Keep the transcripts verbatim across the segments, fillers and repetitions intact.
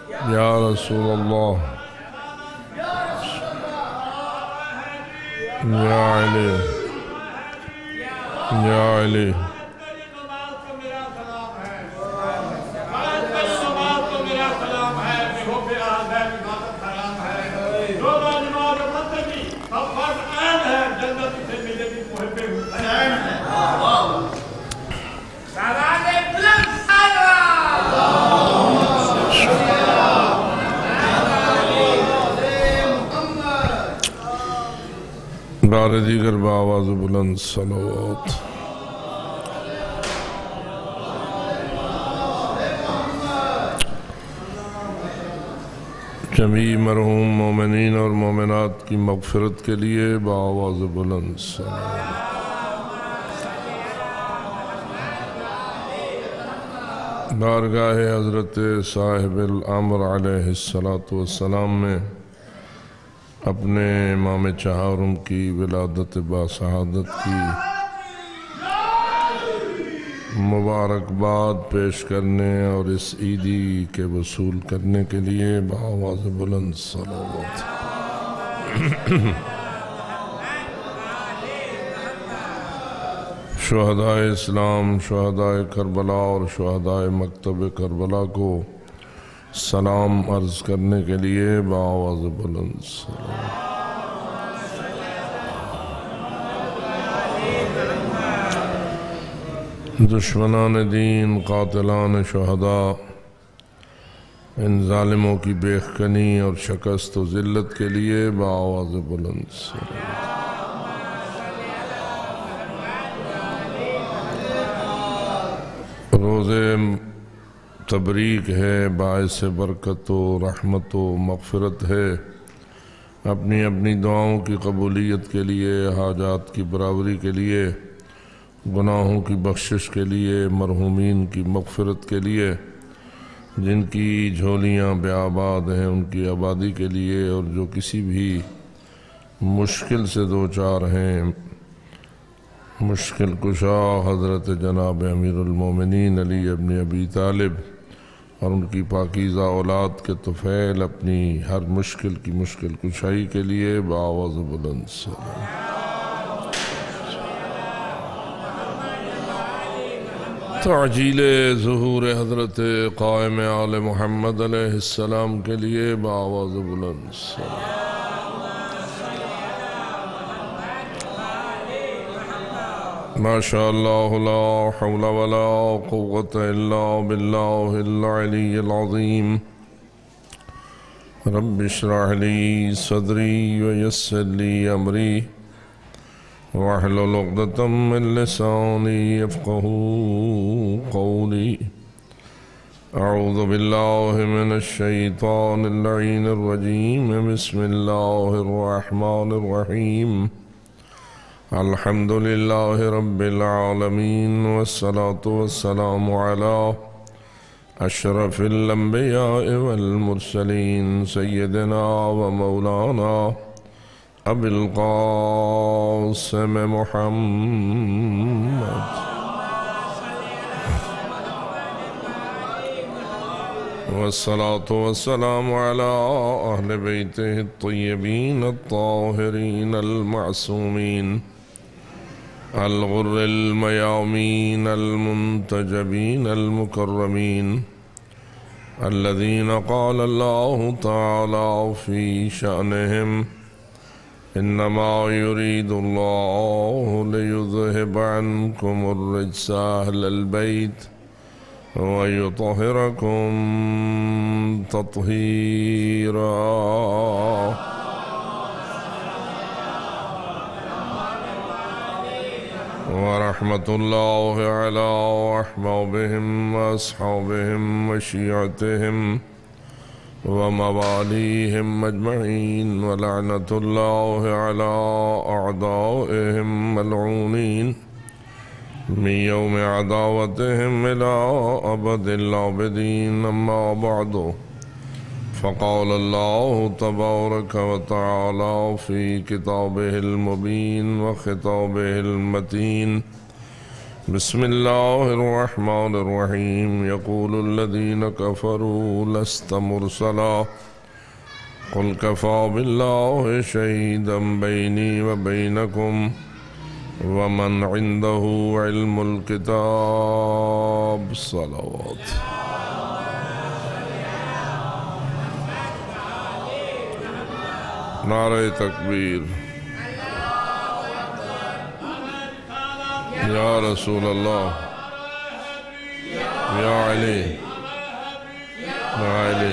یا رسول اللہ یا علی یا علی بار دیگر بآواز بلند صلوات جمیع مرحوم مومنین اور مومنات کی مغفرت کے لیے بآواز بلند صلوات بارگاہ حضرت صاحب الامر علیہ السلام میں اپنے امام چہارم کی ولادت باسعادت کی مبارکباد پیش کرنے اور اس عیدی کے وصول کرنے کے لیے بآواز بلند صلوات شہدائے اسلام، شہدائے کربلا اور شہدائے مکتب کربلا کو سلام عرض کرنے کے لیے بآواز بلند صلوات دشمنان دین، قاتلان شہداء، ان ظالموں کی بیخکنی اور شکست و ذلت کے لیے بآواز بلند صلوات روز تبریک ہے، باعث برکت و رحمت و مغفرت ہے، اپنی اپنی دعاؤں کی قبولیت کے لیے، حاجات کی برابری کے لیے، گناہوں کی بخشش کے لیے، مرحومین کی مغفرت کے لیے، جن کی جھولیاں بے آباد ہیں ان کی آبادی کے لیے، اور جو کسی بھی مشکل سے دوچار ہیں، مشکل کشا حضرت جناب امیر المومنین علی ابن ابی طالب اور ان کی پاکیزہ اولاد کے طفیل اپنی ہر مشکل کی مشکل کشائی کے لیے بآواز بلند صلوات تعجیل ظہور حضرت قائم آل محمد علیہ السلام کے لیے بآواز بلند صلوات ما شاء اللہ لا حول ولا قوة الا باللہ العلی العظیم رب اشرح لی صدری ویسر لی امری واحلل عقدۃ من لسانی یفقہوا قولی اعوذ باللہ من الشیطان اللعین الرجیم بسم اللہ الرحمن الرحیم الحمد للہ رب العالمین والصلاة والسلام علی اشرف الانبیاء والمرسلین سیدنا و مولانا ابی القاسم محمد والصلاة والسلام علی اہل بیتہ الطیبین الطاہرین المعصومین الغر المیامین المنتجبین المکرمین الذین قال اللہ تعالی فی شأنہم انما یرید اللہ لیذہب عنکم الرجس اہل البیت ویطہرکم تطہیرا ورحمة الله على أحبابهم وأصحابهم وشيعتهم ومواليهم أجمعين ولعنة الله على أعدائهم ملعونين من يوم عداوتهم إلى أبد العابدين أما بعد فقال الله تبارك وتعالى في كتابه المبين وخطابه المتين بسم الله الرحمن الرحيم يقول الذين كفروا لست مرسلا قل كفى بالله شهيدا بيني وبينكم ومن عنده علم الكتاب صلوات نعرہ تکبیر یا رسول اللہ یا علی یا علی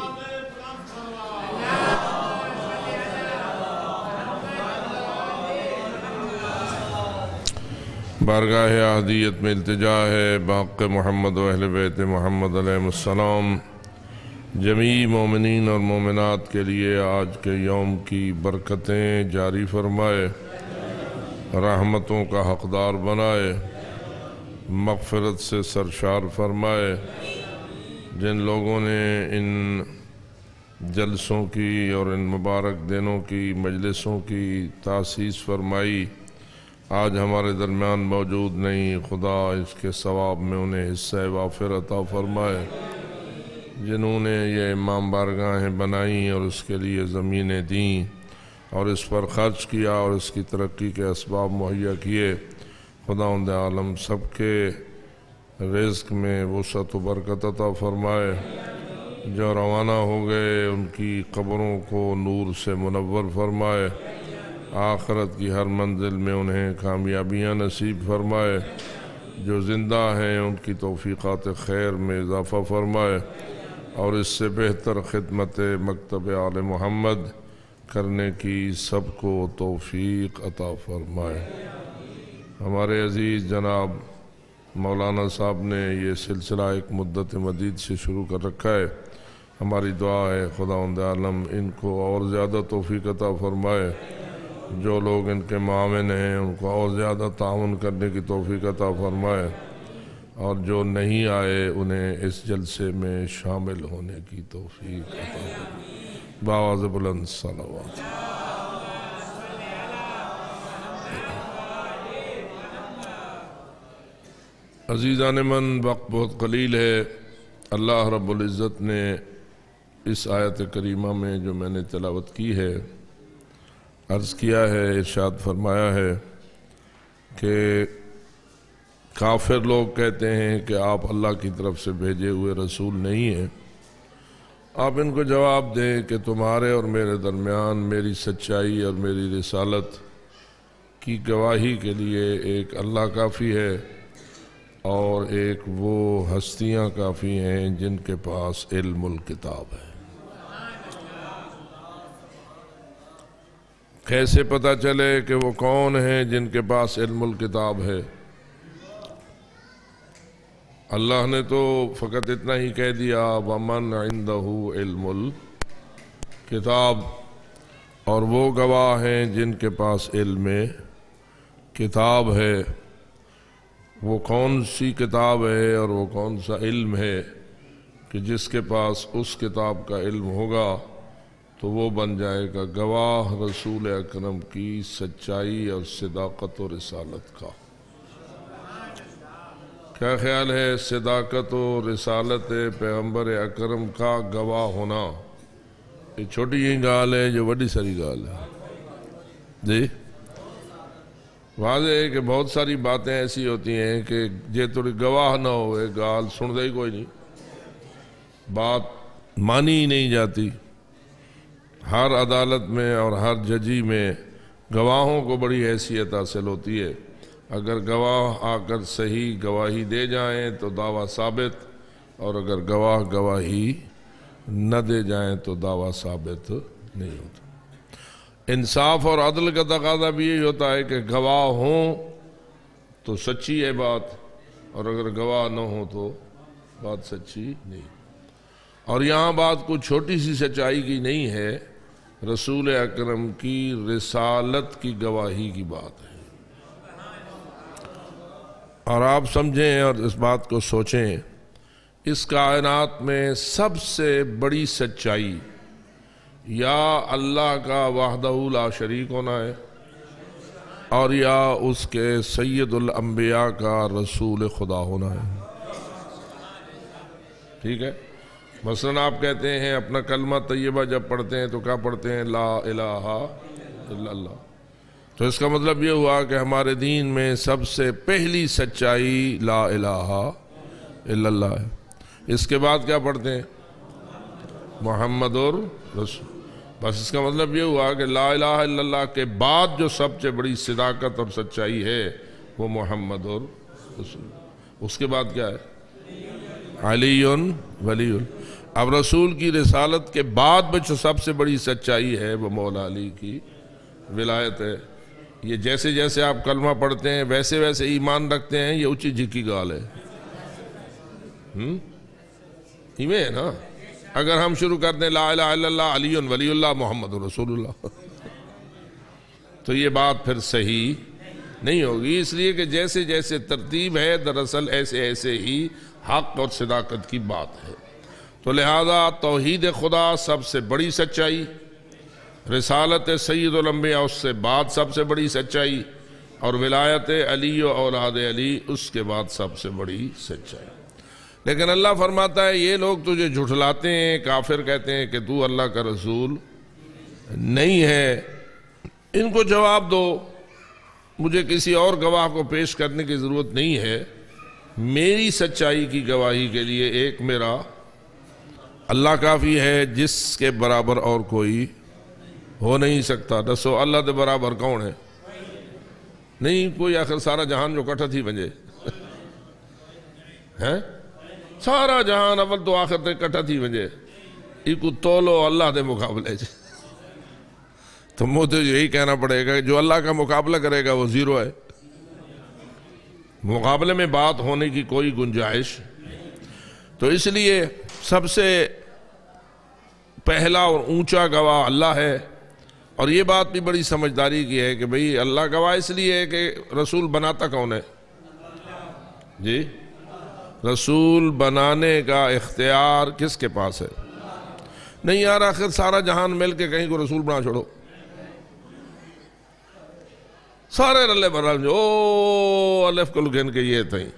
بارگاہ احدیت میں التجا ہے باق محمد و اہل بیت محمد علیہ السلام جمیع مومنین اور مومنات کے لیے آج کے یوم کی برکتیں جاری فرمائے، رحمتوں کا حقدار بنائے، مغفرت سے سرشار فرمائے۔ جن لوگوں نے ان جلسوں کی اور ان مبارک دنوں کی مجلسوں کی تاسیس فرمائی، آج ہمارے درمیان موجود نہیں، خدا اس کے ثواب میں انہیں حصہ وافر عطا فرمائے۔ جنہوں نے یہ امام بارگاہیں بنائیں اور اس کے لیے زمینیں دیں اور اس پر خرچ کیا اور اس کی ترقی کے اسباب مہیا کیے، خداوند عالم سب کے رزق میں وسعت و برکت عطا فرمائے۔ جو روانہ ہو گئے ان کی قبروں کو نور سے منور فرمائے، آخرت کی ہر منزل میں انہیں کامیابیاں نصیب فرمائے۔ جو زندہ ہیں ان کی توفیقات خیر میں اضافہ فرمائے اور اس سے بہتر خدمت مکتب آل محمد کرنے کی سب کو توفیق عطا فرمائے۔ ہمارے عزیز جناب مولانا صاحب نے یہ سلسلہ ایک مدت مدید سے شروع کر رکھا ہے، ہماری دعا ہے خداوند عالم ان کو اور زیادہ توفیق عطا فرمائے۔ جو لوگ ان کے معاون ہیں ان کو اور زیادہ تعاون کرنے کی توفیق عطا فرمائے، اور جو نہیں آئے انہیں اس جلسے میں شامل ہونے کی توفیق عطا فرمائے۔ بآواز بلند صلوات۔ عزیزان من، وقت بہت قلیل ہے۔ اللہ رب العزت نے اس آیت کریمہ میں جو میں نے تلاوت کی ہے، عرض کیا ہے، ارشاد فرمایا ہے کہ کافر لوگ کہتے ہیں کہ آپ اللہ کی طرف سے بھیجے ہوئے رسول نہیں ہیں۔ آپ ان کو جواب دیں کہ تمہارے اور میرے درمیان میری سچائی اور میری رسالت کی گواہی کے لیے ایک اللہ کافی ہے اور ایک وہ ہستیاں کافی ہیں جن کے پاس علم الکتاب ہے۔ کیسے پتہ چلے کہ وہ کون ہیں جن کے پاس علم الکتاب ہے؟ اللہ نے تو فقط اتنا ہی کہہ دیا وَمَنْ عِنْدَهُ عِلْمُ الْكِتاب، اور وہ گواہ ہیں جن کے پاس علم کتاب ہے۔ وہ کون سی کتاب ہے اور وہ کون سا علم ہے کہ جس کے پاس اس کتاب کا علم ہوگا تو وہ بن جائے گا گواہ رسول اکرم کی سچائی اور صداقت و رسالت کا۔ کیا خیال ہے؟ صداقت و رسالت پیغمبر اکرم کا گواہ ہونا یہ چھوٹی ہی گال ہے جو بڑی ساری گال ہے؟ جی واضح ہے کہ بہت ساری باتیں ایسی ہوتی ہیں کہ جے تھوڑی گواہ نہ ہوئے گال سن دے ہی کوئی نہیں، بات مانی ہی نہیں جاتی۔ ہر عدالت میں اور ہر ججی میں گواہوں کو بڑی حیثیت حاصل ہوتی ہے۔ اگر گواہ آ کر صحیح گواہی دے جائیں تو دعویٰ ثابت، اور اگر گواہ گواہی نہ دے جائیں تو دعویٰ ثابت نہیں ہوتا۔ انصاف اور عدل کا تقاضا بھی یہی ہوتا ہے کہ گواہ ہوں تو سچی ہے بات، اور اگر گواہ نہ ہو تو بات سچی نہیں۔ اور یہاں بات کوئی چھوٹی سی سچائی کی نہیں ہے، رسول اکرم کی رسالت کی گواہی کی بات ہے۔ اور آپ سمجھیں اور اس بات کو سوچیں، اس کائنات میں سب سے بڑی سچائی یا اللہ کا وحدہ لا شریک ہونا ہے، اور یا اس کے سید الانبیاء کا رسول خدا ہونا ہے۔ ٹھیک ہے؟ مثلا آپ کہتے ہیں اپنا کلمہ طیبہ جب پڑھتے ہیں تو کیا پڑھتے ہیں؟ لا الہ الا اللہ۔ تو اس کا مطلب یہ ہوا کہ ہمارے دین میں سب سے پہلی سچائی لا الہ الا اللہ ہے۔ اس کے بعد کیا پڑھتے ہیں؟ محمد اور رسول۔ بس اس کا مطلب یہ ہوا کہ لا الہ الا اللہ کے بعد جو سب سے بڑی صداقت اور سچائی ہے وہ محمد اور رسول۔ اس کے بعد کیا ہے؟ علی ولی۔ اب رسول کی رسالت کے بعد میں جو سب سے بڑی سچائی ہے وہ مولا علی کی ولایت ہے۔ یہ جیسے جیسے آپ کلمہ پڑھتے ہیں ویسے ویسے ایمان رکھتے ہیں، یہ اونچی جھکی گال ہے۔ ہم ایمیں ہے نا؟ اگر ہم شروع کر دیں لا الہ الا اللہ علی ولی اللہ محمد رسول اللہ تو یہ بات پھر صحیح نہیں ہوگی، اس لیے کہ جیسے جیسے ترتیب ہے دراصل ایسے ایسے ہی حق اور صداقت کی بات ہے۔ تو لہذا توحید خدا سب سے بڑی سچائی، رسالت سید الانبیاء اس سے بعد سب سے بڑی سچائی، اور ولایت علی و اولاد علی اس کے بعد سب سے بڑی سچائی۔ لیکن اللہ فرماتا ہے یہ لوگ تجھے جھٹلاتے ہیں، کافر کہتے ہیں کہ تو اللہ کا رسول نہیں ہے، ان کو جواب دو، مجھے کسی اور گواہ کو پیش کرنے کی ضرورت نہیں ہے، میری سچائی کی گواہی کے لیے ایک میرا اللہ کافی ہے جس کے برابر اور کوئی ہو نہیں سکتا۔ دسو اللہ دے برابر کون ہے؟ نہیں کوئی، آخر سارا جہان جو کٹھا تھی ونجے ہیں، سارا جہان اول تو آخر تے کٹھا تھی ونجے، ایکو تولو اللہ دے مقابلے جے، تو مجھے یہی کہنا پڑے گا کہ جو اللہ کا مقابلہ کرے گا وہ زیرو ہے، مقابلے میں بات ہونے کی کوئی گنجائش۔ تو اس لیے سب سے پہلا اور اونچا گواہ اللہ ہے، اور یہ بات بھی بڑی سمجھداری کی ہے کہ بھئی اللہ گواہ اس لیے ہے کہ رسول بناتا کون ہے؟ جی، رسول بنانے کا اختیار کس کے پاس ہے؟ نہیں یار، آخر سارا جہان مل کے کہیں کو رسول بنا چھوڑو، سارے رلے برال جو او الف کو لکھن کے یہ تھیں،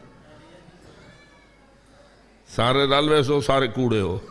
سارے رلوے سو سارے کوڑے ہو۔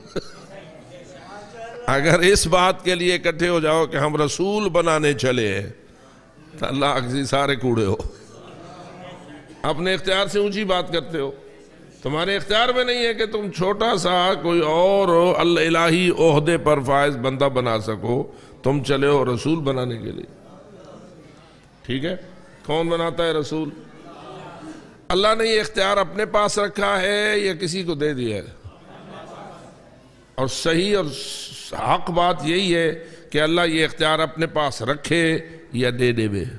اگر اس بات کے لیے اکٹھے ہو جاؤ کہ ہم رسول بنانے چلے ہیں تو اللہ اکسی سارے کوڑے ہو، اپنے اختیار سے اونچی بات کرتے ہو، تمہارے اختیار میں نہیں ہے کہ تم چھوٹا سا کوئی اور الہی عہدے پر فائز بندہ بنا سکو، تم چلے ہو رسول بنانے کے لیے۔ ٹھیک ہے؟ کون بناتا ہے رسول؟ اللہ نے یہ اختیار اپنے پاس رکھا ہے یا کسی کو دے دیا ہے؟ اور صحیح اور حق بات یہی ہے کہ اللہ یہ اختیار اپنے پاس رکھے یا دے دے بے،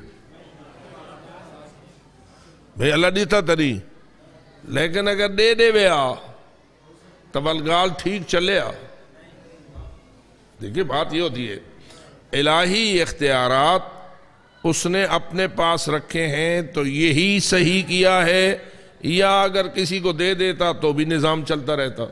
بھئی اللہ دیتا تری، لیکن اگر دے دے بے آ تب الگال ٹھیک چلے آ۔ دیکھیں بات یہ ہوتی ہے، الہی اختیارات اس نے اپنے پاس رکھے ہیں تو یہی صحیح کیا ہے، یا اگر کسی کو دے دیتا تو بھی نظام چلتا رہتا؟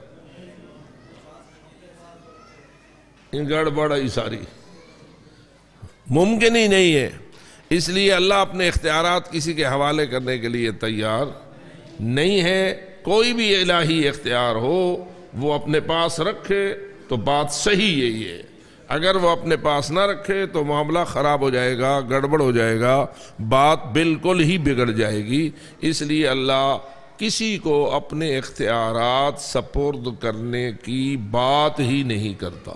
ان گڑبڑ ہی ساری ممکن ہی نہیں ہے۔ اس لیے اللہ اپنے اختیارات کسی کے حوالے کرنے کے لیے تیار نہیں ہے۔ کوئی بھی الہی اختیار ہو وہ اپنے پاس رکھے تو بات صحیح یہی ہے، اگر وہ اپنے پاس نہ رکھے تو معاملہ خراب ہو جائے گا، گڑبڑ ہو جائے گا، بات بالکل ہی بگڑ جائے گی۔ اس لیے اللہ کسی کو اپنے اختیارات سپرد کرنے کی بات ہی نہیں کرتا۔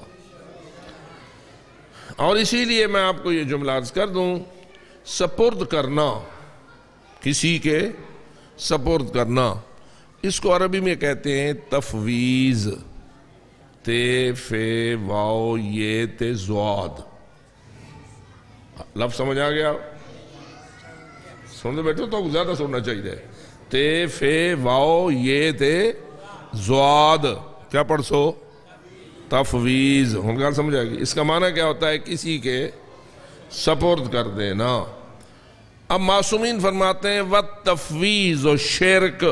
اور اسی لیے میں آپ کو یہ جملہ عرض کر دوں، سپرد کرنا، کسی کے سپرد کرنا، اس کو عربی میں کہتے ہیں تفویض، تے فے واو یہ تے زواد۔ لفظ سمجھ آ گیا؟ سنتے بیٹھو تو زیادہ سننا چاہیے۔ تے فے واو یہ تے زواد، کیا پڑھ سو؟ تفویض۔ ہم گال سمجھ آئے گی؟ اس کا معنی کیا ہوتا ہے؟ کسی کے سپرد کر دینا۔ اب معصومین فرماتے ہیں وَالتَّفْوِيضُ شرک،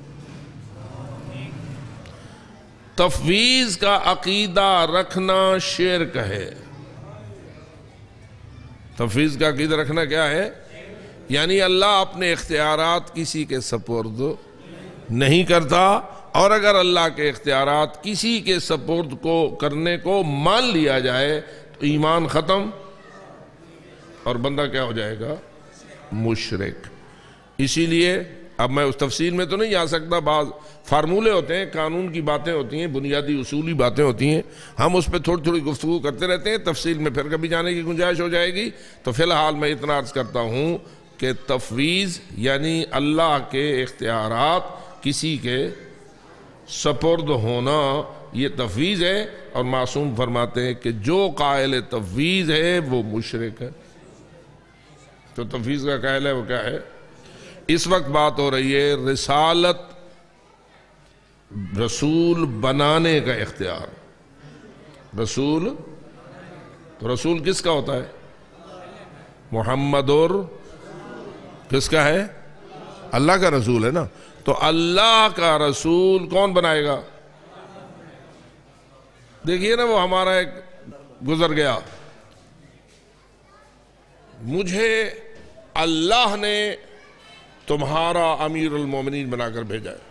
تفویض کا عقیدہ رکھنا شرک ہے۔ تفویض کا عقیدہ رکھنا کیا ہے؟ یعنی اللہ اپنے اختیارات کسی کے سپرد نہیں کرتا، اور اگر اللہ کے اختیارات کسی کے سپرد کو کرنے کو مان لیا جائے تو ایمان ختم اور بندہ کیا ہو جائے گا؟ مشرک۔ اسی لیے اب میں اس تفصیل میں تو نہیں جا سکتا، بعض فارمولے ہوتے ہیں، قانون کی باتیں ہوتی ہیں، بنیادی اصولی باتیں ہوتی ہیں، ہم اس پہ تھوڑی تھوڑی گفتگو کرتے رہتے ہیں، تفصیل میں پھر کبھی جانے کی گنجائش ہو جائے گی۔ تو فی الحال میں اتنا عرض کرتا ہوں کہ تفویض یعنی اللہ کے اختیارات کسی کے سپرد ہونا، یہ تفویض ہے، اور معصوم فرماتے ہیں کہ جو قائل تفویض ہے وہ مشرک ہے۔ تو تفویض کا قائل ہے وہ کیا ہے؟ اس وقت بات ہو رہی ہے رسالت، رسول بنانے کا اختیار۔ رسول تو رسول کس کا ہوتا ہے؟ محمد اور کس کا ہے؟ اللہ کا رسول ہے نا۔ تو اللہ کا رسول کون بنائے گا؟ دیکھیے نا، وہ ہمارا ایک گزر گیا، مجھے اللہ نے تمہارا امیر المومنین بنا کر بھیجا ہے۔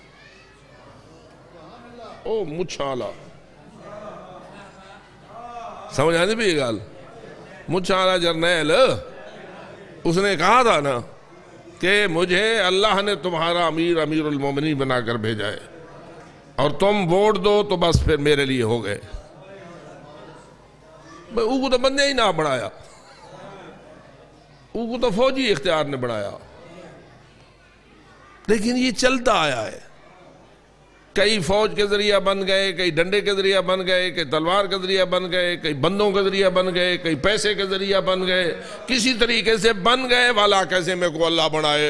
او مچھالا، سمجھ آنے بھی یہ گال؟ مچھالا جرنیل اس نے کہا تھا نا کہ مجھے اللہ نے تمہارا امیر امیر المومنین بنا کر بھیجا ہے، اور تم ووٹ دو تو بس پھر میرے لیے ہو گئے۔ او کو تو بندے ہی نہ بڑھایا، او کو تو فوجی اختیار نے بڑھایا، لیکن یہ چلتا آیا ہے۔ کئی فوج کے ذریعہ بن گئے، کئی ڈنڈے کے ذریعہ بن گئے، کئی تلوار کے ذریعہ بن گئے، کئی بندوں کے ذریعہ بن گئے، کئی پیسے کے ذریعہ بن گئے، کسی طریقے سے بن گئے۔ والا کیسے میں کو اللہ بنائے؟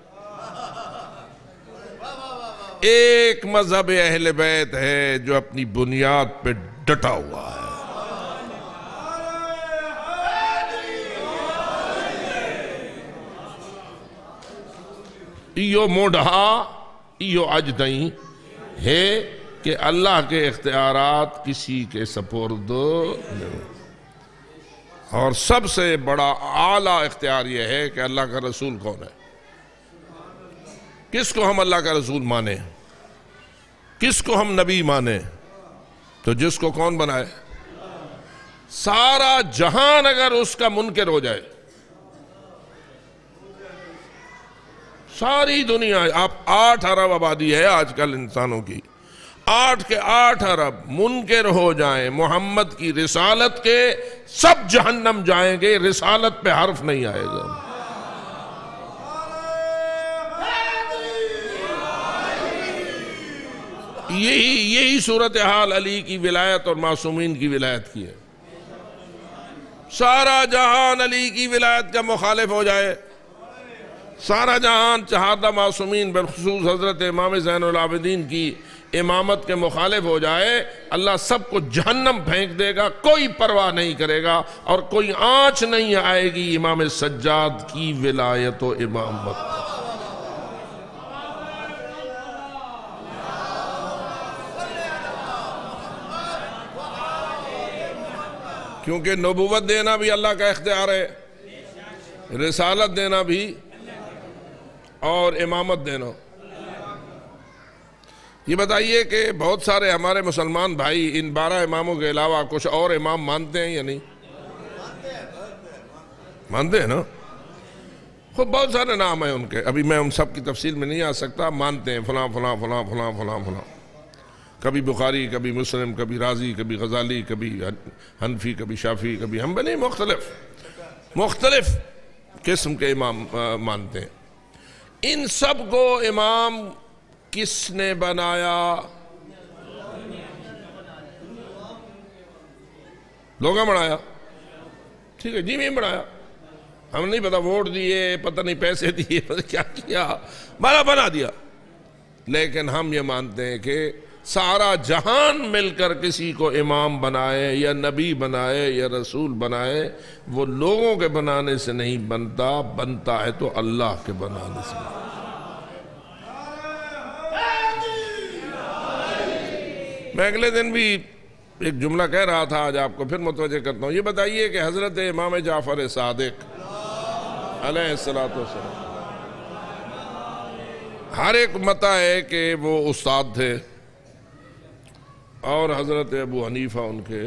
ایک مذہب اہل بیت ہے جو اپنی بنیاد پہ ڈٹا ہوا ہے۔ ایو موڑھا ایو اجدائیں ہے کہ اللہ کے اختیارات کسی کے سپرد نہیں۔ اور سب سے بڑا اعلیٰ اختیار یہ ہے کہ اللہ کا رسول کون ہے۔ کس کو ہم اللہ کا رسول مانیں، کس کو ہم نبی مانیں؟ تو جس کو کون بنائے؟ سارا جہان اگر اس کا منکر ہو جائے، ساری دنیا، آپ آٹھ ارب آبادی ہے آج کل انسانوں کی، آٹھ کے آٹھ ارب منکر ہو جائیں محمد کی رسالت کے، سب جہنم جائیں گے، رسالت پہ حرف نہیں آئے گا۔ یہی یہی صورتحال علی کی ولایت اور معصومین کی ولایت کی ہے۔ سارا جہان علی کی ولایت کا مخالف ہو جائے، سارا جہان چہارہ معصومین بالخصوص حضرت امام زین العابدین کی امامت کے مخالف ہو جائے، اللہ سب کو جہنم پھینک دے گا، کوئی پرواہ نہیں کرے گا، اور کوئی آنچ نہیں آئے گی امام سجاد کی ولایت و امامت۔ کیونکہ نبوت دینا بھی اللہ کا اختیار ہے، رسالت دینا بھی، اور امامت دینا۔ یہ بتائیے کہ بہت سارے ہمارے مسلمان بھائی ان بارہ اماموں کے علاوہ کچھ اور امام مانتے ہیں یا نہیں؟ مانتے ہیں نا؟ خود بہت سارے نام ہیں ان کے، ابھی میں ان سب کی تفصیل میں نہیں آ سکتا، مانتے ہیں فلاں فلاں فلاں فلاں فلاں فلاں، کبھی بخاری، کبھی مسلم، کبھی رازی، کبھی غزالی، کبھی حنفی، کبھی شافعی، کبھی حنبلی، مختلف مختلف قسم کے امام مانتے ہیں۔ ان سب کو امام کس نے بنایا؟ لوگوں بنایا، ٹھیک ہے جی، میں بنایا، ہم نہیں پتا ووٹ دیے، پتہ نہیں پیسے دیے، پتہ کیا کیا، بنا بنا دیا۔ لیکن ہم یہ مانتے ہیں کہ سارا جہان مل کر کسی کو امام بنائے یا نبی بنائے یا رسول بنائے، وہ لوگوں کے بنانے سے نہیں بنتا، بنتا ہے تو اللہ کے بنانے سے۔ میں اگلے دن بھی ایک جملہ کہہ رہا تھا، آج آپ کو پھر متوجہ کرتا ہوں۔ یہ بتائیے کہ حضرت امام جعفر صادق علیہ الصلوۃ والسلام۔ ہر ایک متہ ہے کہ وہ استاد تھے، اور حضرت ابو حنیفہ ان کے،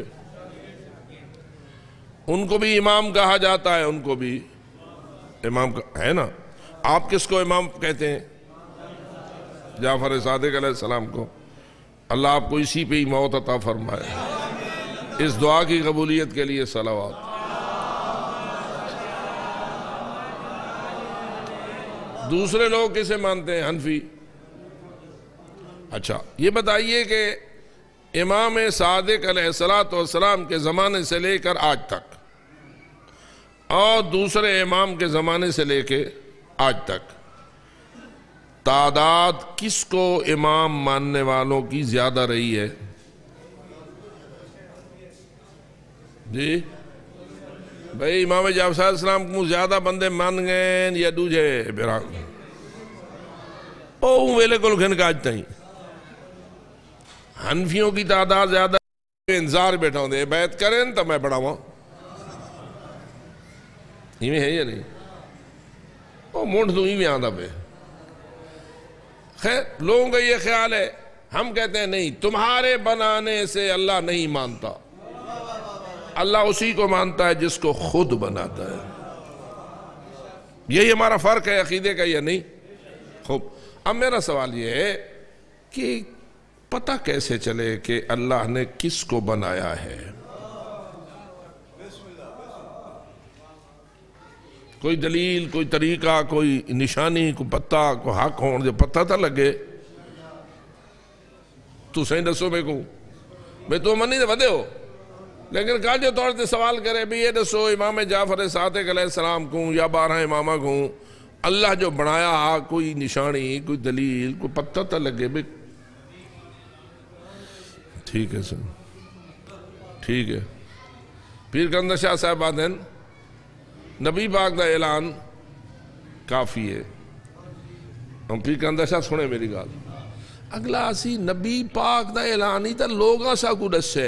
ان کو بھی امام کہا جاتا ہے، ان کو بھی امام ہے نا۔ آپ کس کو امام کہتے ہیں؟ جعفر صادق علیہ السلام کو۔ اللہ آپ کو اسی پہ ہی موت عطا فرمائے۔ اس دعا کی قبولیت کے لیے صلوات۔ دوسرے لوگ کسے مانتے ہیں؟ حنفی۔ اچھا یہ بتائیے کہ امام صادق علیہ السلام کے زمانے سے لے کر آج تک، اور دوسرے امام کے زمانے سے لے کے آج تک، تعداد کس کو امام ماننے والوں کی زیادہ رہی ہے؟ جی بھئی امام جعفر علیہ السلام کو زیادہ بندے مان گئے یا دوجے بیران او ویلے کو لکھن کا آج تائیں حنفیوں کی تعداد زیادہ انتظار بیٹھا ہوں دے بیعت کریں تو میں بڑھا ہوں یہ میں ہے یا نہیں؟ او مونٹ دوں ہی میں آدھا پہ۔ خیر لوگوں کا یہ خیال ہے، ہم کہتے ہیں نہیں، تمہارے بنانے سے اللہ نہیں مانتا، اللہ اسی کو مانتا ہے جس کو خود بناتا ہے۔ یہی ہمارا فرق ہے عقیدے کا یا نہیں؟ خوب، اب میرا سوال یہ ہے کہ پتہ کیسے چلے کہ اللہ نے کس کو بنایا ہے؟ کوئی دلیل، کوئی طریقہ، کوئی نشانی، کوئی پتہ، کوئی حق ہون جو پتہ تھا لگے تو صحیح دسو میں کو میں تو منی دے ودے ہو، لیکن کہا جو طور سے سوال کرے بھی یہ دسو امام جعفر صادق علیہ السلام کو یا بارہ امامہ کو اللہ جو بنایا، کوئی نشانی، کوئی دلیل، کوئی پتہ تھا لگے بھی ٹھیک ہے سر، ٹھیک ہے۔ پیر کندر شاہ صاحب آتے ہیں نبی پاک دا اعلان کافی ہے، ہم پیر کندر شاہ سنے میری گال اگلا اسی نبی پاک دا اعلان ہی تا لوگاں سا کو دسے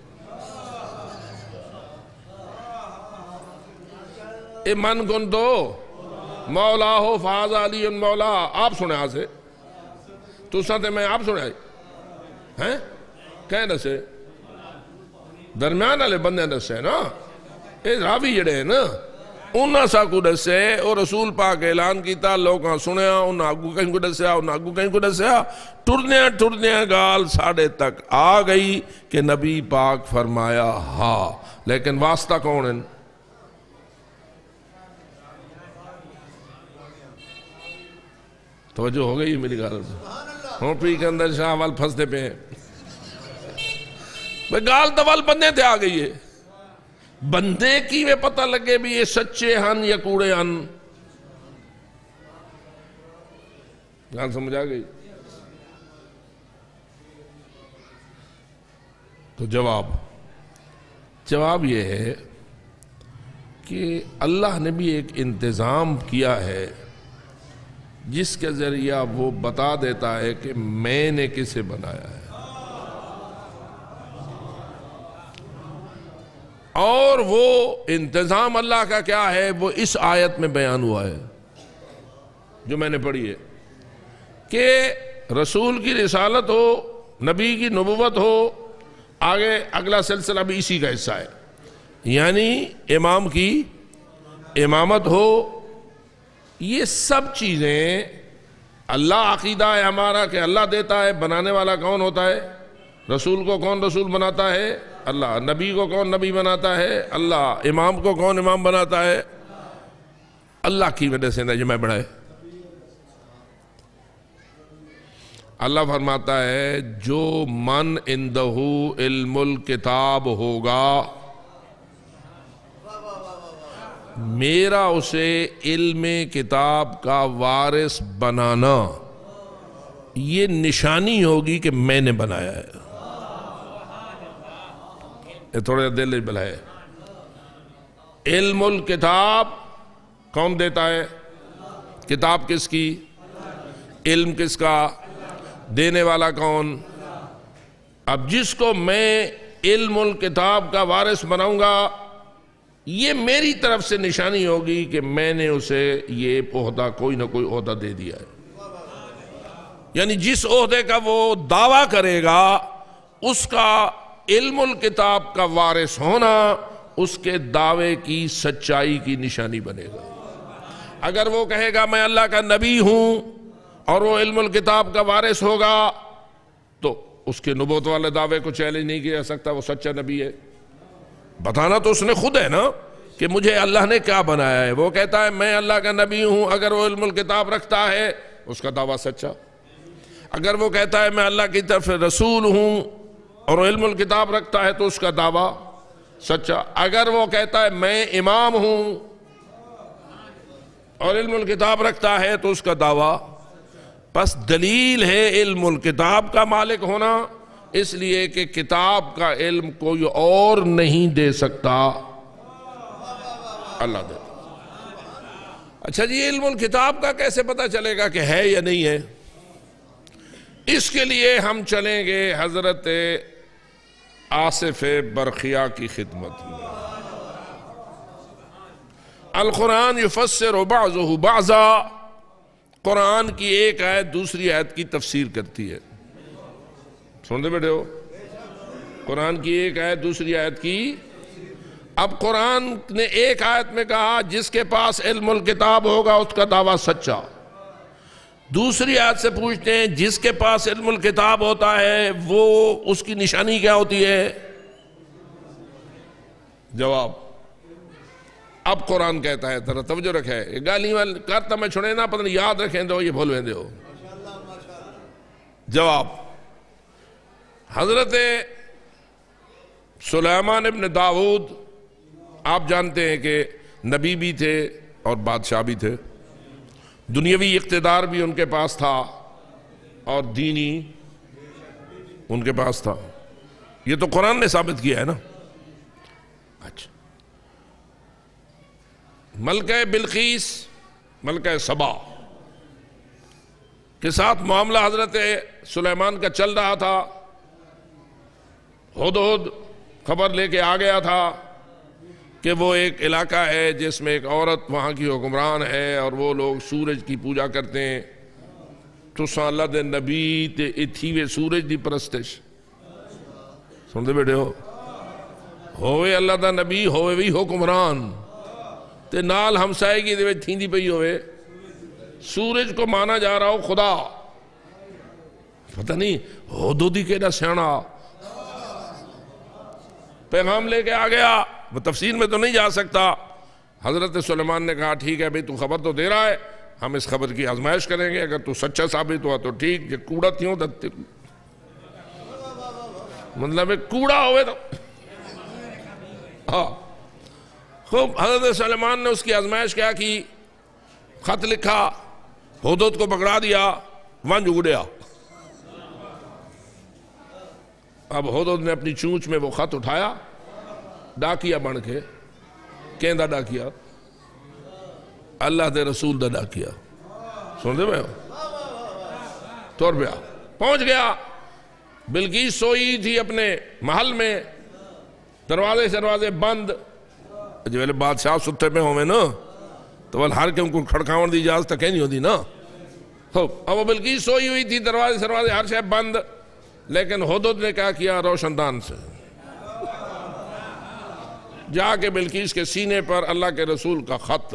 اے من کن تو مولا ہو فاز علی مولا، آپ سنے آسے تو ساتھ میں آپ سنے آئی ہیں کہیں دسے درمیان والے بندے دسے نا، اے راوی جڑے ہیں نا انہاں سا کو دسے اور رسول پاک اعلان کیتا، لوگاں سنیا، انہاں آگو کہیں کو دسیا، انہاں آگو کہیں کو دسیا، ٹرنیا ٹرنیا گال ساڑھے تک آ گئی کہ نبی پاک فرمایا ہاں، لیکن واسطہ کون ہیں؟ توجہ ہو گئی میری گال ہوں پی کے اندر شاہ وال پھنستے پہ ہیں بھئی گال دوال بندے تھے آ گئی ہے، بندے کی میں پتہ لگے بھی یہ سچے ہن یا کوڑے ہن، گال سمجھ آ گئی؟ تو جواب جواب یہ ہے کہ اللہ نے بھی ایک انتظام کیا ہے جس کے ذریعہ وہ بتا دیتا ہے کہ میں نے کسے بنایا ہے، اور وہ انتظام اللہ کا کیا ہے وہ اس آیت میں بیان ہوا ہے جو میں نے پڑھی ہے کہ رسول کی رسالت ہو، نبی کی نبوت ہو، آگے اگلا سلسلہ بھی اسی کا حصہ ہے، یعنی امام کی امامت ہو، یہ سب چیزیں اللہ عقیدہ ہے ہمارا کہ اللہ دیتا ہے، بنانے والا کون ہوتا ہے؟ رسول کو کون رسول بناتا ہے؟ اللہ۔ نبی کو کون نبی بناتا ہے؟ اللہ۔ امام کو کون امام بناتا ہے؟ اللہ کی وجہ سے نجمہ بڑھائے۔ اللہ فرماتا ہے جو من عندہ علم الکتاب ہوگا میرا اسے علم کتاب کا وارث بنانا یہ نشانی ہوگی کہ میں نے بنایا ہے۔ یہ تھوڑے دل بلائے، علم الکتاب کون دیتا ہے؟ کتاب کس کی؟ علم کس کا؟ دینے والا کون؟ اب جس کو میں علم الکتاب کا وارث بناؤں گا یہ میری طرف سے نشانی ہوگی کہ میں نے اسے یہ عہدہ کوئی نہ کوئی عہدہ دے دیا ہے. یعنی جس عہدے کا وہ دعویٰ کرے گا اس کا علم الکتاب کا وارث ہونا اس کے دعوے کی سچائی کی نشانی بنے گا. اگر وہ کہے گا میں اللہ کا نبی ہوں اور وہ علم الکتاب کا وارث ہوگا تو اس کے نبوت والے دعوے کو چیلنج نہیں کیا جا سکتا، وہ سچا نبی ہے. بتانا تو اس نے خود ہے نا کہ مجھے اللہ نے کیا بنایا ہے. وہ کہتا ہے میں اللہ کا نبی ہوں، اگر وہ علم الکتاب رکھتا ہے اس کا دعویٰ سچا. اگر وہ کہتا ہے میں اللہ کی طرف رسول ہوں اور وہ علم الکتاب رکھتا ہے تو اس کا دعویٰ سچا. اگر وہ کہتا ہے میں امام ہوں اور علم الکتاب رکھتا ہے تو اس کا دعویٰ. پس دلیل ہے علم الکتاب کا مالک ہونا، اس لیے کہ کتاب کا علم کوئی اور نہیں دے سکتا، اللہ دے. اچھا جی، علم الکتاب کا کیسے پتہ چلے گا کہ ہے یا نہیں ہے؟ اس کے لیے ہم چلیں گے حضرت آصف برقیہ کی خدمت میں. القرآن یفسر بعضہ بعضا، قرآن کی ایک آیت دوسری آیت کی تفسیر کرتی ہے. سنتے بیٹھے ہو؟ قرآن کی ایک آیت دوسری آیت کی. اب قرآن نے ایک آیت میں کہا جس کے پاس علم الکتاب ہوگا اس کا دعویٰ سچا. دوسری آیت سے پوچھتے ہیں جس کے پاس علم الکتاب ہوتا ہے وہ اس کی نشانی کیا ہوتی ہے؟ جواب اب قرآن کہتا ہے، ذرا توجہ رکھے، گالی والی کرتا میں چھوڑے نہ پتہ نہیں یاد رکھیں دو یہ بھول ویندے ہو. جواب حضرت سلیمان ابن داؤد آپ جانتے ہیں کہ نبی بھی تھے اور بادشاہ بھی تھے. دنیاوی اقتدار بھی ان کے پاس تھا اور دینی ان کے پاس تھا. یہ تو قرآن نے ثابت کیا ہے نا. اچھا، ملکہ بلقیس ملکہ سبا کے ساتھ معاملہ حضرت سلیمان کا چل رہا تھا. ہدہد خبر لے کے آ گیا تھا کہ وہ ایک علاقہ ہے جس میں ایک عورت وہاں کی حکمران ہے اور وہ لوگ سورج کی پوجا کرتے ہیں. تو اللہ دے نبی تے اتھی وے سورج دی پرستش. سنتے بیٹھے ہو؟ ہوئے اللہ دا نبی ہوئے بھی حکمران تے نال ہمسائے دے وچ تھیندی پئی ہوئے سورج کو مانا جا رہا ہو خدا. پتہ نہیں ہدہد کیڑا سیاںا پیغام لے کے آ گیا. وہ تفصیل میں تو نہیں جا سکتا. حضرت سلیمان نے کہا ٹھیک ہے بھئی تو خبر تو دے رہا ہے، ہم اس خبر کی آزمائش کریں گے، اگر تو سچا ثابت ہوا تو ٹھیک، یہ کوڑا تھیوں دتے مطلب کوڑا ہوئے تو ہاں. خوب حضرت سلیمان نے اس کی آزمائش کیا کی، خط لکھا، ہدہد کو پکڑا دیا، ونج اگڑیا. اب ہدہد نے اپنی چونچ میں وہ خط اٹھایا، ڈاکیا بن کے. کہندہ ڈاکیا؟ اللہ دے رسول دا ڈاکیا. سن دے میں توڑ پیا پہنچ گیا. بلقیس سوئی تھی اپنے محل میں، دروازے دروازے بند. جو ویلے بادشاہ ستے میں ہوئے نا تو ول ہر کے ان کو کھڑکاون دی اجازت تک نہیں ہوتی نا. اب وہ بلقیس سوئی ہوئی تھی، دروازے دروازے ہر شے بند. لیکن ہدہد نے کیا کیا؟ روشن دان سے جا کے بلقیس کے سینے پر اللہ کے رسول کا خط.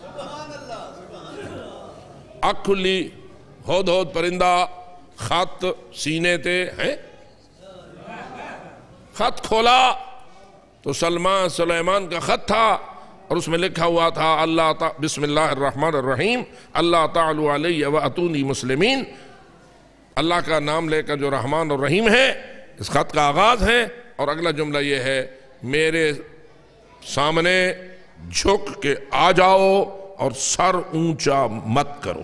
اکھ کھلی، ہدہد پرندہ، خط سینے تے ہیں. خط کھولا تو سلمان سلیمان کا خط تھا اور اس میں لکھا ہوا تھا اللہ تا بسم اللہ الرحمن الرحیم اللہ تعالی علیہ واتونی مسلمین. اللہ کا نام لے کر جو رحمان اور رحیم ہے، اس خط کا آغاز ہے. اور اگلا جملہ یہ ہے میرے سامنے جھک کے آ جاؤ اور سر اونچا مت کرو.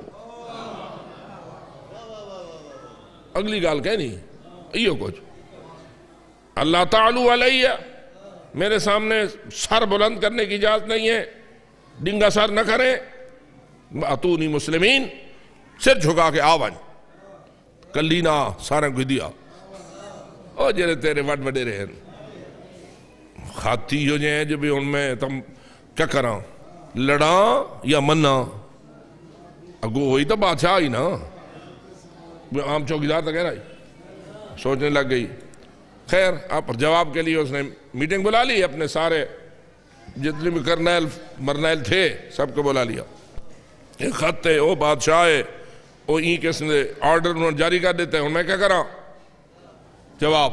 اگلی گال کہنی ایو کچھ اللہ تعالی علیہ، میرے سامنے سر بلند کرنے کی اجازت نہیں ہے، ڈنگا سر نہ کریں. اتونی مسلمین، سر جھکا کے آوان کلینا سارا گدیا. او جرے تیرے وڈ وڈے رہن خاتی ہو جائیں جو بھی ان میں تم کیا کراں لڑاں یا منا؟ اگو ہوئی تو بادشاہ ہی نا، عام چوکیدار تو کہہ رہا ہے، سوچنے لگ گئی۔ خیر اب جواب کے لیے اس نے میٹنگ بلا لی، اپنے سارے جتنے بھی کرنیل مرنیل تھے سب کو بلا لیا۔ ایک خط ہے، وہ بادشاہ ہے، وہ این کس نے آرڈر انہوں نے جاری کر دیتے ہیں، میں کیا کراں؟ جواب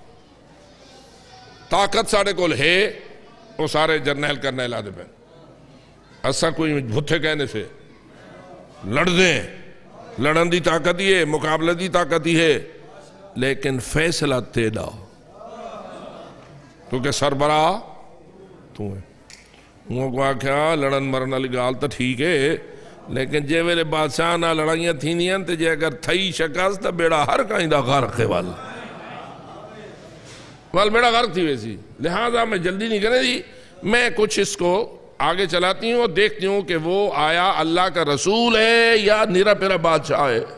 طاقت ساڑھے کول ہے، وہ سارے جرنیل کرنیل آدھے پہ ایسا کوئی بھتھے کہنے سے لڑ دیں، لڑن دی طاقت ہی ہے، مقابلہ دی طاقت ہی ہے، لیکن فیصلہ تیرا، کیونکہ سربراہ تو ہے۔ وہ کو آکھیا لڑن مرن والی گال تو ٹھیک ہے، لیکن جے ویلے بادشاہ نہ لڑائیاں تھینیاں تے جے اگر تھئی شکست تو بیڑا ہر کہیں دا غرق ہے وال وال بیڑا غرق تھی ویسی، لہذا میں جلدی نہیں کرنے دی، میں کچھ اس کو آگے چلاتی ہوں اور دیکھتی ہوں کہ وہ آیا اللہ کا رسول ہے یا نیرا پیرا بادشاہ ہے۔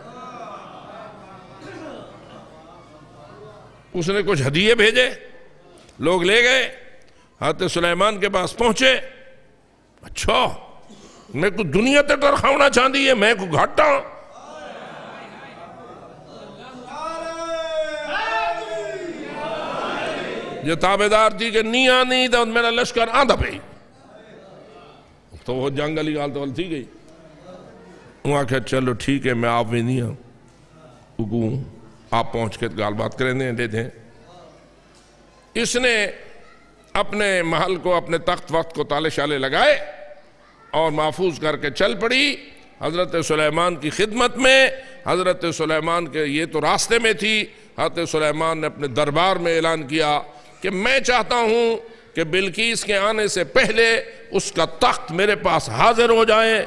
اس نے کچھ ہدیے بھیجے، لوگ لے گئے، حضرت سلیمان کے پاس پہنچے، اچھا میں کو دنیا تے ٹرخاونا چاندی ہے، میں کو گھاٹا جو تابدار تھی کہ نہیں آنی تو میرا لشکر آندھا پہ تو وہ جنگ علی گال تو وال تھی گئی۔ وہاں کہا چلو ٹھیک ہے میں آپ بھی نہیں ہوں، اگوں آپ پہنچ کے گال بات کریں دیں دے دیں۔ اس نے اپنے محل کو، اپنے تخت وقت کو تالے شالے لگائے اور محفوظ کر کے چل پڑی حضرت سلیمان کی خدمت میں۔ حضرت سلیمان کے یہ تو راستے میں تھی، حضرت سلیمان نے اپنے دربار میں اعلان کیا کہ میں چاہتا ہوں کہ بلقیس کے آنے سے پہلے اس کا تخت میرے پاس حاضر ہو جائے۔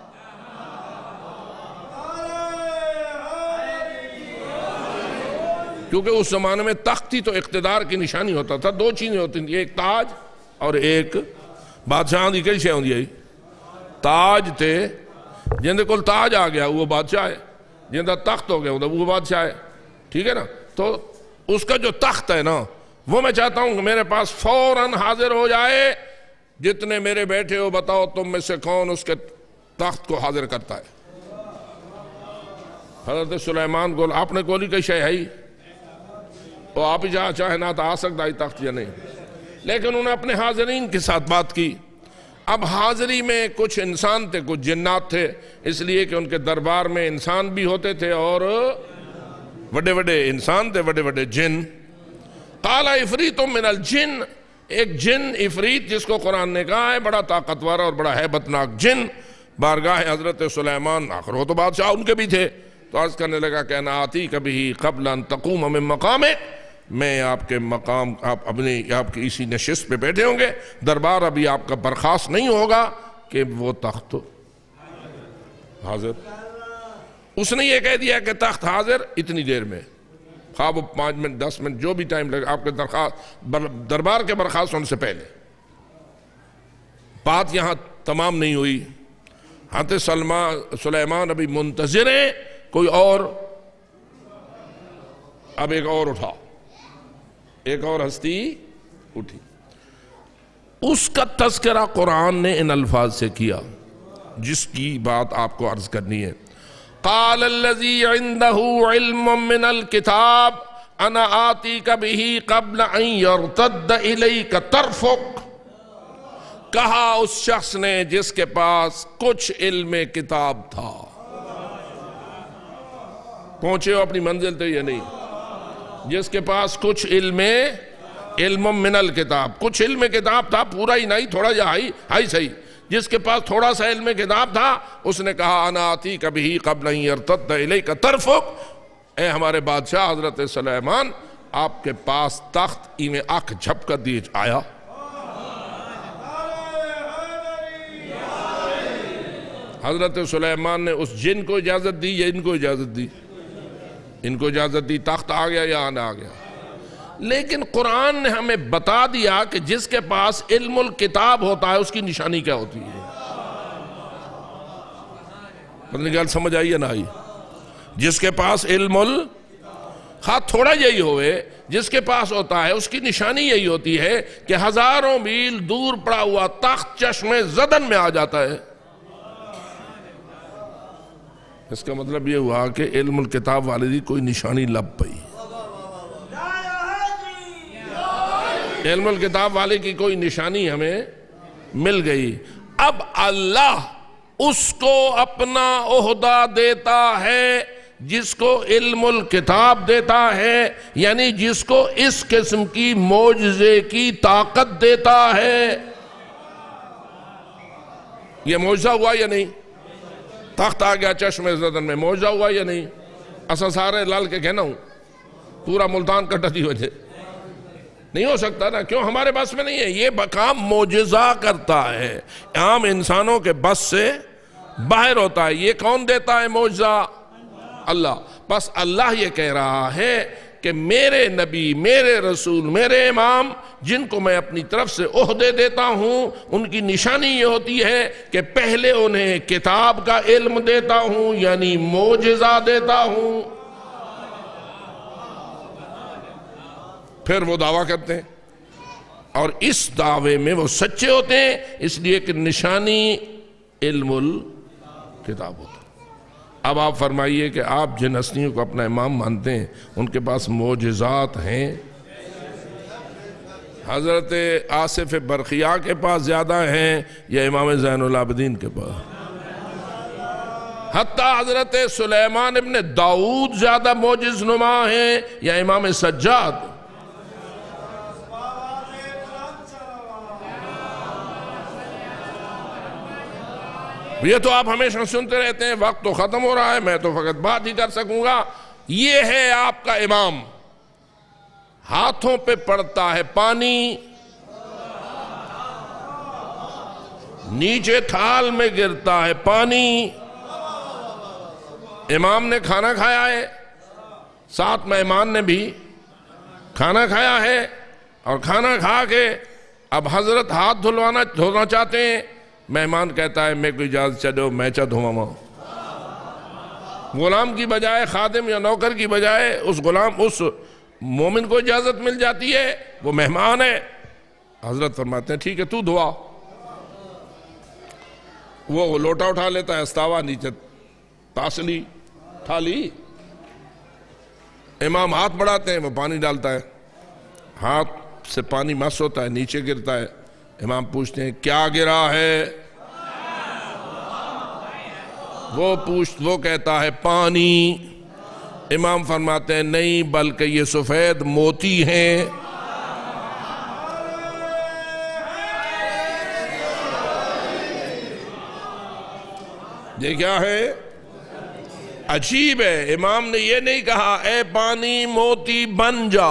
کیونکہ اس زمانے میں تخت ہی تو اقتدار کی نشانی ہوتا تھا، دو چیزیں ہوتی تھیں، ایک تاج اور ایک بادشاہ دی کئی شے ہوندی ہے، تاج تھے جن کول تاج آ گیا وہ بادشاہ ہے، جن دا تخت ہو گیا وہ بادشاہ ہے، ٹھیک ہے نا؟ تو اس کا جو تخت ہے نا وہ میں چاہتا ہوں کہ میرے پاس فوراً حاضر ہو جائے، جتنے میرے بیٹھے ہو بتاؤ تم میں سے کون اس کے تخت کو حاضر کرتا ہے۔ حضرت سلیمان کو آپ نے کولی کئی شے ہے ہی، وہ آپ ہی جہاں چاہے نہ تو آ سکتا ہی تخت یا نہیں، لیکن انہوں نے اپنے حاضرین کے ساتھ بات کی۔ اب حاضری میں کچھ انسان تھے، کچھ جنات تھے، اس لیے کہ ان کے دربار میں انسان بھی ہوتے تھے اور بڑے بڑے انسان تھے، بڑے بڑے جن۔ قال عفریت من الجن، ایک جن عفریت جس کو قرآن نے کہا ہے بڑا طاقتور اور بڑا ہیبتناک جن، بارگاہ حضرت سلیمان، آخر وہ تو بادشاہ ان کے بھی تھے، تو عرض کرنے لگا کہ انا آتی کبھی قبل ان تقوم من مقامک، میں آپ کے مقام، آپ اپنی آپ کی اسی نشست پہ بیٹھے ہوں گے، دربار ابھی آپ کا برخاست نہیں ہوگا کہ وہ تخت حاضر۔ اس نے یہ کہہ دیا کہ تخت حاضر اتنی دیر میں، خواب پانچ منٹ دس منٹ جو بھی ٹائم لگے آپ کے درخواست دربار کے برخاست ہونے سے پہلے۔ بات یہاں تمام نہیں ہوئی، حضرت سلیمان ابھی منتظر ہیں، کوئی اور اب ایک اور اٹھا، ایک اور ہستی اٹھی۔ اس کا تذکرہ قرآن نے ان الفاظ سے کیا جس کی بات آپ کو عرض کرنی ہے۔ قال الذي عنده علم من الكتاب انا آتيك به قبل ان يرتد اليك طرفك، کہا اس شخص نے جس کے پاس کچھ علم کتاب تھا۔ پہنچے ہو اپنی منزل تے یا نہیں؟ جس کے پاس کچھ علم علم من الکتاب، کچھ علم کتاب تھا، پورا ہی نہیں، تھوڑا جا ہی ہائی صحیح، جس کے پاس تھوڑا سا علم کتاب تھا، اس نے کہا انا آتی کبھی قبل ان یرتد الیک طرفک، اے ہمارے بادشاہ حضرت سلیمان آپ کے پاس تخت ایمیں آنکھ جھپ کر دیے آیا۔ حضرت سلیمان نے اس جن کو اجازت دی یا ان کو اجازت دی؟ ان کو اجازت دی، تخت آ گیا یا آنا آ گیا۔ لیکن قرآن نے ہمیں بتا دیا کہ جس کے پاس علم الکتاب ہوتا ہے اس کی نشانی کیا ہوتی ہے۔ پتہ نہیں گل سمجھ آئی یا نہ آئی؟ جس کے پاس علم ال خواہ تھوڑا یہی ہوئے، جس کے پاس ہوتا ہے اس کی نشانی یہی ہوتی ہے کہ ہزاروں میل دور پڑا ہوا تخت چشم زدن میں آ جاتا ہے۔ اس کا مطلب یہ ہوا کہ علم الکتاب والدی کوئی نشانی لب پئی، علم الکتاب والے کی کوئی نشانی ہمیں مل گئی۔ اب اللہ اس کو اپنا عہدہ دیتا ہے جس کو علم الکتاب دیتا ہے، یعنی جس کو اس قسم کی معجزے کی طاقت دیتا ہے۔ یہ معجزہ ہوا یا نہیں؟ تخت آ گیا چشم زدن میں، معجزہ ہوا یا نہیں؟ اسا سارے لال کے کہنا ہوں، پورا ملتان کٹا دی وجہ نہیں ہو سکتا نا، کیوں؟ ہمارے بس میں نہیں ہے، یہ کام معجزہ کرتا ہے، عام انسانوں کے بس سے باہر ہوتا ہے۔ یہ کون دیتا ہے معجزہ؟ اللہ۔ بس اللہ یہ کہہ رہا ہے کہ میرے نبی، میرے رسول، میرے امام جن کو میں اپنی طرف سے عہدے دیتا ہوں، ان کی نشانی یہ ہوتی ہے کہ پہلے انہیں کتاب کا علم دیتا ہوں، یعنی معجزہ دیتا ہوں، پھر وہ دعویٰ کرتے ہیں اور اس دعوے میں وہ سچے ہوتے ہیں، اس لیے کہ نشانی علم الکتاب ہوتا ہے۔ اب آپ فرمائیے کہ آپ جن ہستیوں کو اپنا امام مانتے ہیں ان کے پاس معجزات ہیں؟ حضرت آصف برقیہ کے پاس زیادہ ہیں یا امام زین العابدین کے پاس؟ حتیٰ حضرت سلیمان ابن داؤد زیادہ معجز نما ہیں یا امام سجاد؟ یہ تو آپ ہمیشہ سنتے رہتے ہیں، وقت تو ختم ہو رہا ہے، میں تو فقط بات ہی کر سکوں گا۔ یہ ہے آپ کا امام، ہاتھوں پہ پڑتا ہے پانی، نیچے تھال میں گرتا ہے پانی۔ امام نے کھانا کھایا ہے، ساتھ مہمان نے بھی کھانا کھایا ہے، اور کھانا کھا کے اب حضرت ہاتھ دھلوانا دھونا چاہتے ہیں، مہمان کہتا ہے میں کوئی اجازت چلو میں چا دھواں۔ غلام کی بجائے، خادم یا نوکر کی بجائے اس غلام اس مومن کو اجازت مل جاتی ہے، وہ مہمان ہے۔ حضرت فرماتے ہیں ٹھیک ہے تو دھوا۔ وہ لوٹا اٹھا لیتا ہے، استاوا نیچے تاسلی تھالی، امام ہاتھ بڑھاتے ہیں، وہ پانی ڈالتا ہے، ہاتھ سے پانی مس ہوتا ہے، نیچے گرتا ہے۔ امام پوچھتے ہیں کیا گرا ہے؟ وہ پوچھ وہ کہتا ہے پانی۔ امام فرماتے ہیں نہیں بلکہ یہ سفید موتی ہیں۔ یہ کیا ہے؟ عجیب ہے، امام نے یہ نہیں کہا اے پانی موتی بن جا،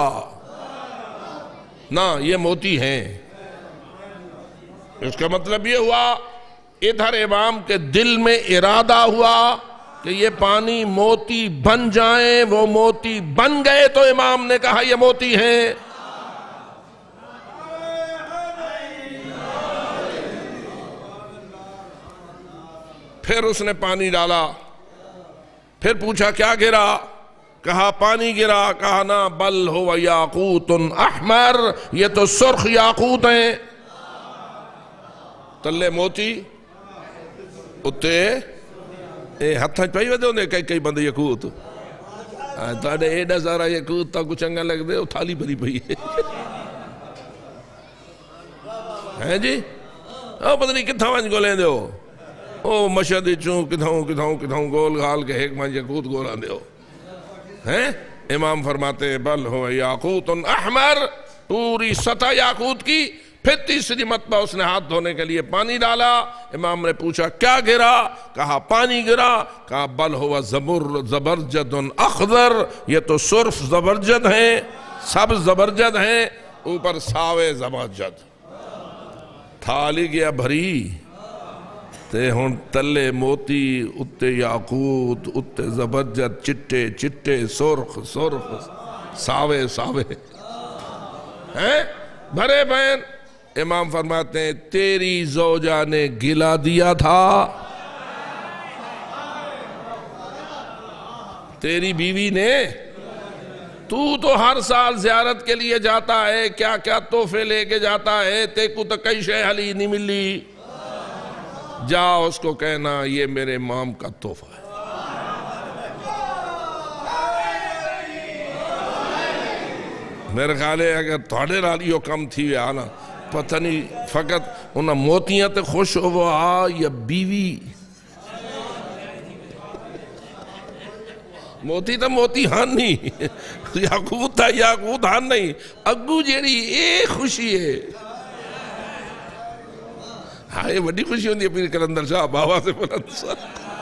نہ یہ موتی ہیں۔ اس کا مطلب یہ ہوا ادھر امام کے دل میں ارادہ ہوا کہ یہ پانی موتی بن جائیں، وہ موتی بن گئے تو امام نے کہا یہ موتی ہیں۔ پھر اس نے پانی ڈالا، پھر پوچھا کیا گرا؟ کہا پانی گرا۔ کہا نا بل ہوا یاقوت احمر، یہ تو سرخ یاقوت ہیں۔ تلے موتی اتے اے ہتھاں پائی ودے ہوندے کئی کئی بندے یاقوت تواڈے ایڈا سارا یاقوت تا کو چنگا لگ دے، وہ تھالی بھری پئی ہے ہیں جی، او پتہ نہیں کتھاں ونج گولیں دیو، او مشہد چوں کتھاں کتھاں کتھاں گول گھال کے ایک مان یاقوت گولاں دیو ہیں۔ امام فرماتے ہیں بل ہو یاقوت احمر، پوری سطح یاقوت کی۔ پھر تیسری مرتبہ اس نے ہاتھ دھونے کے لیے پانی ڈالا۔ امام نے پوچھا کیا گرا؟ کہا پانی گرا۔ کہا بل ہوا زبرجد اخضر، یہ تو سرخ زبرجد ہیں، سبز زبرجد ہیں، اوپر ساوے زبرجد۔ تھالی گیا بھری تے ہن تلے موتی، اتے یاقوت، اتے زبرجد، چٹے چٹے، سرخ سرخ، ساوے ساوے ہیں بھرے بہن۔ امام فرماتے ہیں تیری زوجہ نے گلا دیا تھا، تیری بیوی نے تو تو ہر سال زیارت کے لیے جاتا ہے، کیا کیا تحفے لے کے جاتا ہے، تے کو تو کئی شے حلی نہیں ملی. جا اس کو کہنا یہ میرے امام کا تحفہ ہے. میرے خیال ہے اگر تھوڑے رالیوں کم تھی ہوئے آنا پتہ نہیں فقط انہاں موتیاں تے خوش ہو وہ آ یا بیوی. موتی تا موتی ہاں نہیں، یاقوت تا یاقوت ہاں نہیں، اگو جیڑی اے خوشی ہے. ہاں یہ بڑی خوشی ہوندی ہے پیر کلندر شاہ بابا سے بلند سا.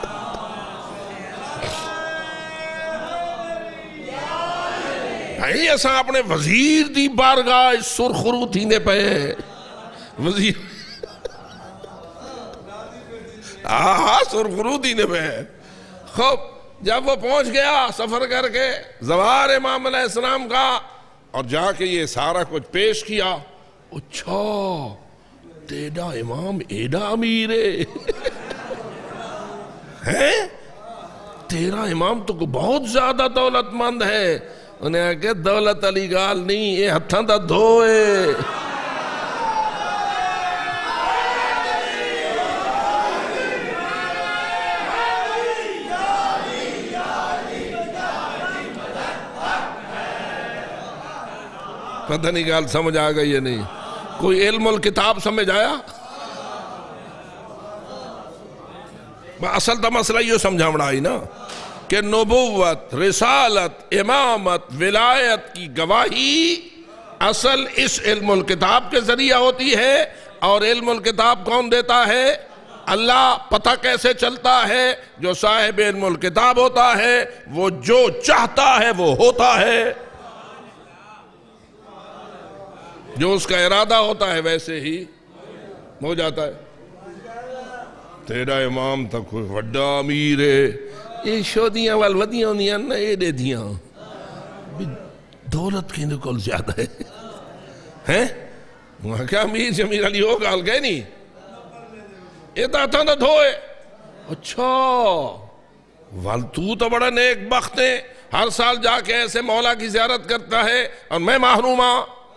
بھائی ایسا اپنے وزیر دی بارگاہ سرخرو تھیندے پہے وزیر آہا سرخرو تھیندے پہے. خوب جب وہ پہنچ گیا سفر کر کے زوار امام علیہ السلام کا اور جا کے یہ سارا کچھ پیش کیا. اچھا تیرا امام ایڈا امیر ہے، تیرا امام تو بہت زیادہ دولت مند ہے. انہیں کہا دولت علی گال نہیں، یہ ہتھاں دا دھوئے. پتہ نہیں گال سمجھ آ گئی یا نہیں. کوئی علم الکتاب سمجھ آیا؟ اصل تا مسئلہ یہ سمجھا مڑائی نا کہ نبوت، رسالت، امامت، ولایت کی گواہی اصل اس علم الکتاب کے ذریعہ ہوتی ہے. اور علم الکتاب کون دیتا ہے؟ اللہ. پتہ کیسے چلتا ہے؟ جو صاحب علم الکتاب ہوتا ہے وہ جو چاہتا ہے وہ ہوتا ہے، جو اس کا ارادہ ہوتا ہے ویسے ہی ہو جاتا ہے. تیرا امام تک کوئی وڈا امیر ہے، یہ شودیاں والودیاں ہوندیاں نا یہ دے دیاں دولت کی نکل زیادہ ہے ہیں. وہاں کیا امیر جمیر علی ہو گال گئے نہیں، یہ تا تھا نہ دھوئے. اچھا وال تو تو بڑا نیک بخت ہے، ہر سال جا کے ایسے مولا کی زیارت کرتا ہے اور میں محروم ہاں.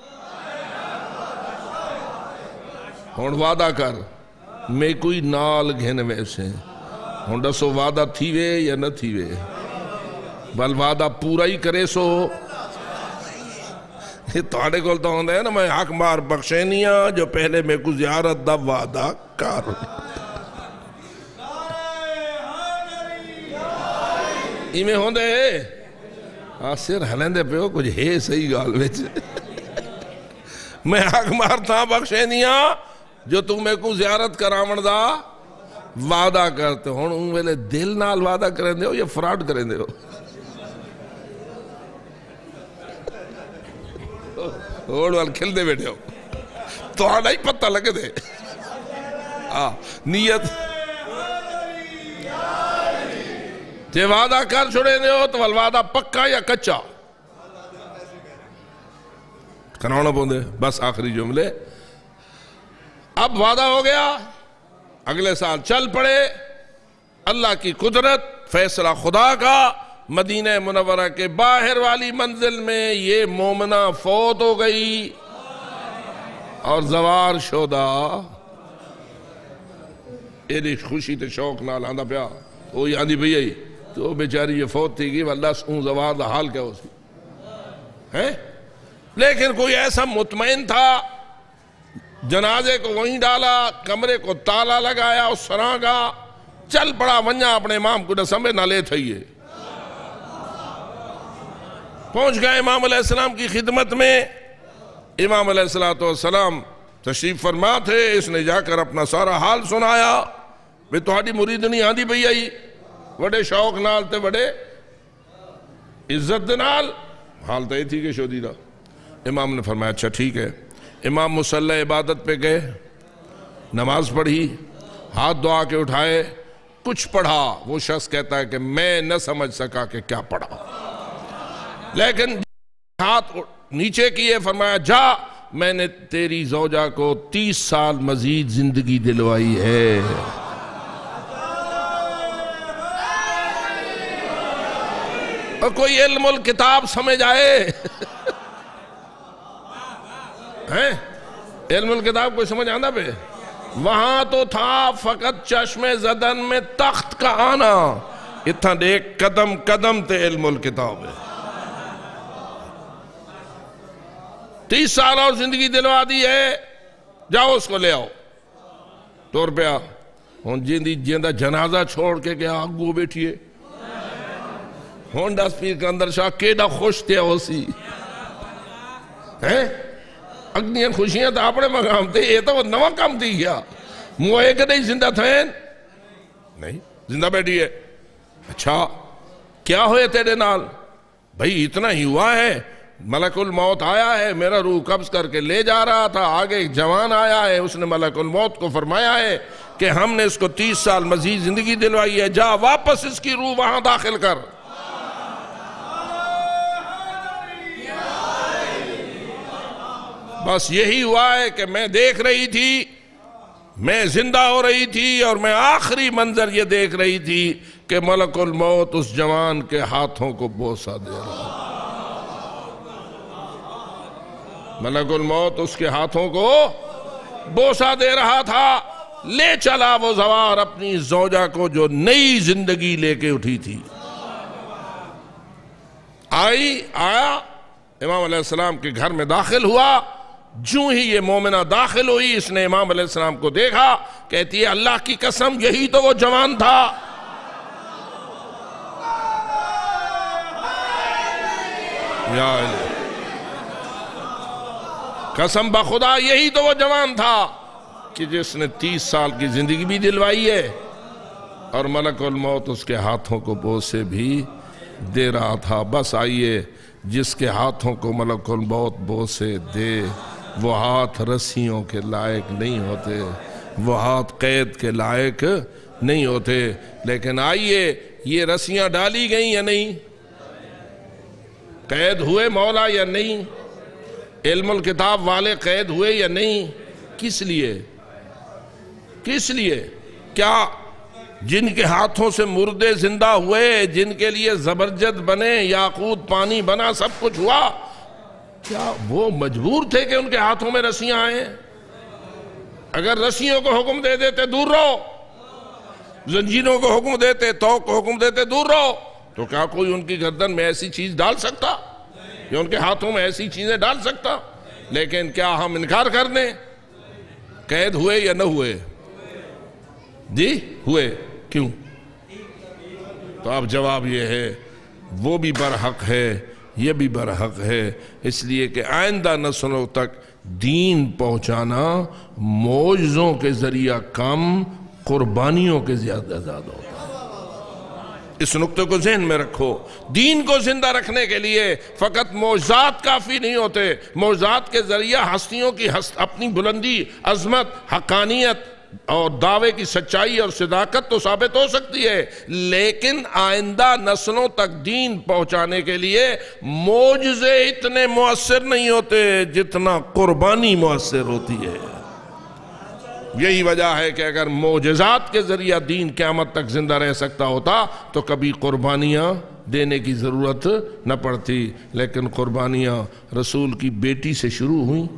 ہون وعدہ کر میں کوئی نال گھن ویسے ہون دسو وعدہ تھی وے یا نہ تھی وے، بل وعدہ پورا ہی کرے سو. یہ تھوڑے کول تو ہوندہ ہے نا میں حق مار بخشینیاں جو پہلے میں کو زیارت دا وعدہ کر. ای میں ہوندہ ہے آسر ہلندے پہ ہو کچھ ہے صحیح گال ویچ. میں حق مار تھا بخشینیاں جو تم میں کو زیارت کرامن دا وعدہ کرتے ہون. ان ویلے دل نال وعدہ کریں دے ہو یا فراڈ کریں دے ہو؟ اوڑ وال کھل دے بیٹھے ہو تو آنا ہی پتہ لگے دے نیت. جے وعدہ کر چھوڑے دے ہو تو وعدہ پکا یا کچا کرانا پوندے. بس آخری جملے. اب وعدہ ہو گیا، اگلے سال چل پڑے. اللہ کی قدرت، فیصلہ خدا کا. مدینہ منورہ کے باہر والی منزل میں یہ مومنہ فوت ہو گئی اور زوار شودہ. ایڈی خوشی تے شوق نال آندہ پیا وہی آندھی بھی آئی تو بیچاری یہ فوت تھی گی واللہ سون زوار دا حال کیا ہو سی ہے. لیکن کوئی ایسا مطمئن تھا، جنازے کو وہیں ڈالا، کمرے کو تالا لگایا، اس سراں کا چل پڑا ونجا اپنے امام کو نسمے نہ لے تھئیے. پہنچ گئے امام علیہ السلام کی خدمت میں. امام علیہ السلام تشریف فرما تھے. اس نے جا کر اپنا سارا حال سنایا. میں تہاڈی مریدنی آندھی بھئی آئی وڈے شوق نال تے وڈے عزت نال. حال تے تھی کہ شودی دا. امام نے فرمایا اچھا ٹھیک ہے. امام مصلی عبادت پہ گئے، نماز پڑھی، ہاتھ دعا کے اٹھائے، کچھ پڑھا. وہ شخص کہتا ہے کہ میں نہ سمجھ سکا کہ کیا پڑھا، لیکن ہاتھ نیچے کیے فرمایا جا میں نے تیری زوجہ کو تیس سال مزید زندگی دلوائی ہے. اور کوئی علم الکتاب سمجھ آئے؟ ہیں علم الکتاب کوئی سمجھ آنا پہ؟ وہاں تو تھا فقط چشم زدن میں تخت کا آنا، اتنا دیکھ قدم قدم تے علم الکتاب ہے۔ تیس سال اور زندگی دلوا دی ہے، جاؤ اس کو لے آؤ ٹور پہ آ۔ ہون جیندی جیندہ جنازہ چھوڑ کے گیا آگو بیٹھئے، ہون ڈس پیر کے اندر شاہ کیڑا خوش تھے ہو سی ہیں اگنیاں خوشیاں تا اپنے مقام تھے، یہ تو وہ نوہ کم تھی گیا موہے کہ نہیں زندہ تھے نہیں زندہ بیٹھی ہے۔ اچھا کیا ہوئے تیرے نال؟ بھئی اتنا ہی ہوا ہے، ملک الموت آیا ہے، میرا روح قبض کر کے لے جا رہا تھا، آگے ایک جوان آیا ہے، اس نے ملک الموت کو فرمایا ہے کہ ہم نے اس کو تیس سال مزید زندگی دلوائی ہے، جا واپس اس کی روح وہاں داخل کر۔ بس یہی ہوا ہے کہ میں دیکھ رہی تھی، میں زندہ ہو رہی تھی اور میں آخری منظر یہ دیکھ رہی تھی کہ ملک الموت اس جوان کے ہاتھوں کو بوسہ دے رہا تھا، ملک الموت اس کے ہاتھوں کو بوسہ دے رہا تھا۔ لے چلا وہ زوار اپنی زوجہ کو جو نئی زندگی لے کے اٹھی تھی۔ آئی آیا امام علیہ السلام کے گھر میں داخل ہوا، جوں ہی یہ مومنہ داخل ہوئی، اس نے امام علیہ السلام کو دیکھا، کہتی ہے اللہ کی قسم یہی تو وہ جوان تھا۔ یا علیہ قسم بخدا یہی تو وہ جوان تھا کہ جس نے تیس سال کی زندگی بھی دلوائی ہے اور ملک الموت اس کے ہاتھوں کو بوسے بھی دے رہا تھا۔ بس آئیے جس کے ہاتھوں کو ملک الموت بوسے دے وہ ہاتھ رسیوں کے لائق نہیں ہوتے، وہ ہاتھ قید کے لائق نہیں ہوتے، لیکن آئیے یہ رسیاں ڈالی گئیں یا نہیں؟ قید ہوئے مولا یا نہیں؟ علم الکتاب والے قید ہوئے یا نہیں؟ کس لیے؟ کس لیے؟ کیا جن کے ہاتھوں سے مردے زندہ ہوئے، جن کے لیے زبرجد بنے، یاقوت پانی بنا، سب کچھ ہوا، کیا وہ مجبور تھے کہ ان کے ہاتھوں میں رسیاں آئیں؟ اگر رسیوں کو حکم دے دیتے دور رہو، زنجیروں کو حکم دیتے، توق کو حکم دیتے دور رہو، تو کیا کوئی ان کی گردن میں ایسی چیز ڈال سکتا یا ان کے ہاتھوں میں ایسی چیزیں ڈال سکتا؟ لیکن کیا ہم انکار کر دیں؟ قید ہوئے یا نہ ہوئے؟ جی ہوئے۔ کیوں؟ تو اب جواب یہ ہے وہ بھی برحق ہے، یہ بھی برحق ہے، اس لیے کہ آئندہ نسلوں تک دین پہنچانا معجزوں کے ذریعہ کم، قربانیوں کے زیادہ زیادہ ہوتا ہے۔ اس نقطے کو ذہن میں رکھو، دین کو زندہ رکھنے کے لیے فقط معجزات کافی نہیں ہوتے، معجزات کے ذریعہ ہستیوں کی ہست اپنی بلندی، عظمت، حقانیت اور دعوے کی سچائی اور صداقت تو ثابت ہو سکتی ہے، لیکن آئندہ نسلوں تک دین پہنچانے کے لیے معجزے اتنے مؤثر نہیں ہوتے جتنا قربانی مؤثر ہوتی ہے۔ یہی وجہ ہے کہ اگر معجزات کے ذریعہ دین قیامت تک زندہ رہ سکتا ہوتا تو کبھی قربانیاں دینے کی ضرورت نہ پڑتی، لیکن قربانیاں رسول کی بیٹی سے شروع ہوئیں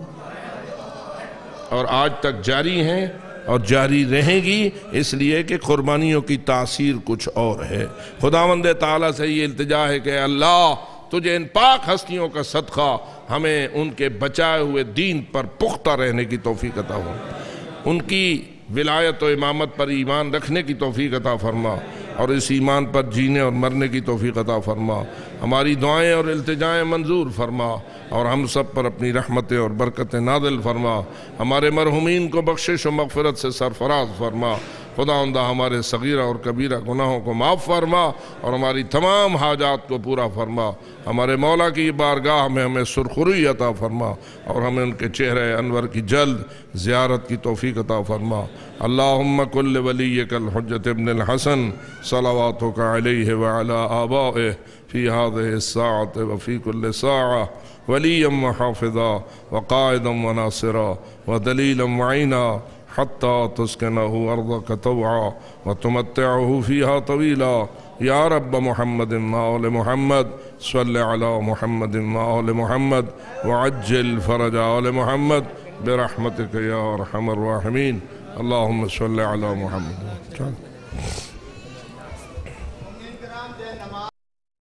اور آج تک جاری ہیں اور جاری رہیں گی، اس لیے کہ قربانیوں کی تاثیر کچھ اور ہے۔ خداوند تعالیٰ سے یہ التجا ہے کہ اللہ تجھے ان پاک ہستیوں کا صدقہ ہمیں ان کے بچائے ہوئے دین پر پختہ رہنے کی توفیق عطا ہو، ان کی ولایت و امامت پر ایمان رکھنے کی توفیق عطا فرما اور اس ایمان پر جینے اور مرنے کی توفیق عطا فرما، ہماری دعائیں اور التجائیں منظور فرما اور ہم سب پر اپنی رحمتیں اور برکتیں نازل فرما، ہمارے مرحومین کو بخشش و مغفرت سے سرفراز فرما، خداوندہ ہمارے صغیرہ اور کبیرہ گناہوں کو معاف فرما اور ہماری تمام حاجات کو پورا فرما، ہمارے مولا کی بارگاہ میں ہمیں سرخروئی عطا فرما اور ہمیں ان کے چہرے انور کی جلد زیارت کی توفیق عطا فرما۔ اللہم کل ولیک الحجت ابن الحسن صلواتک علیہ وعلا آبائہ فی هذه الساعة وفی کل ساعة ولیا وحافظا وقائدا وناصرا ودلیلا وعینا حتى تسكنه أرضك طوعا وتمتعه فيها طويلا يا رب محمد وآل محمد صل على محمد وآل محمد وعجل فرج آل محمد برحمتك يا أرحم الراحمين اللهم صل على محمد.